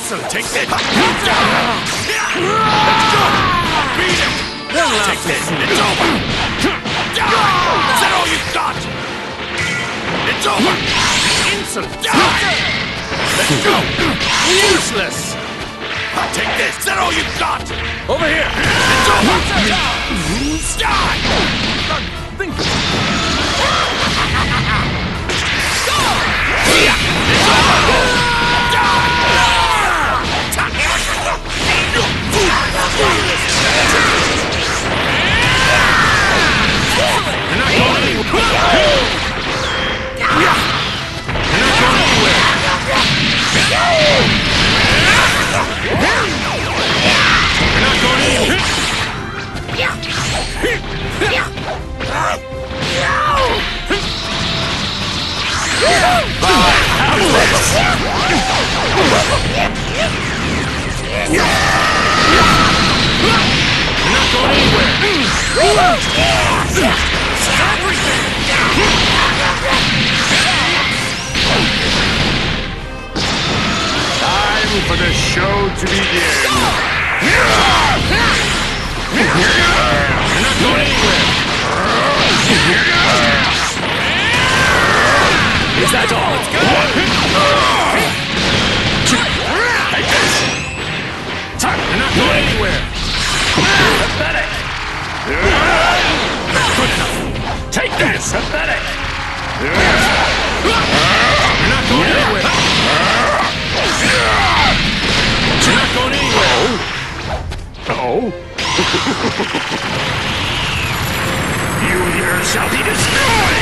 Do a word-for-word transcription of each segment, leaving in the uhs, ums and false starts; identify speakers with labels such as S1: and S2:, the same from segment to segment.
S1: Insolent! Take this! Let's go! Beat him! Take this! It's over! Is that all you've got? It's over! Insolent! Let's go! Useless! Take this! Is that all you've got? Over here! It's over! Die! Think it's over! You're not going anywhere! You're not going anywhere! You're not going anywhere! How's this? You're not going anywhere! Everything! Time for the show to begin! You're not going anywhere! Is that all? Let's go! Take this! You're not going anywhere! Pathetic! Good enough! Take this! Pathetic! You're not going anywhere! You're not going anywhere! Oh? You here shall be destroyed!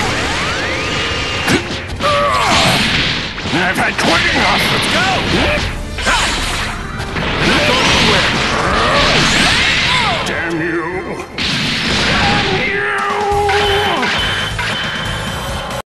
S1: I've had quite enough! Let's go!